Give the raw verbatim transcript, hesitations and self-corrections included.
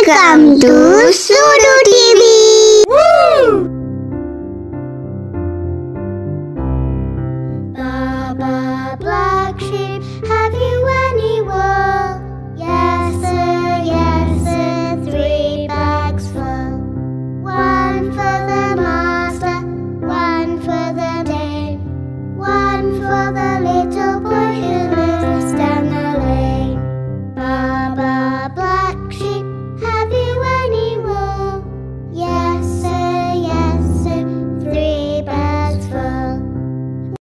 Welcome to Sudu T V. Woo! Blah blah blah.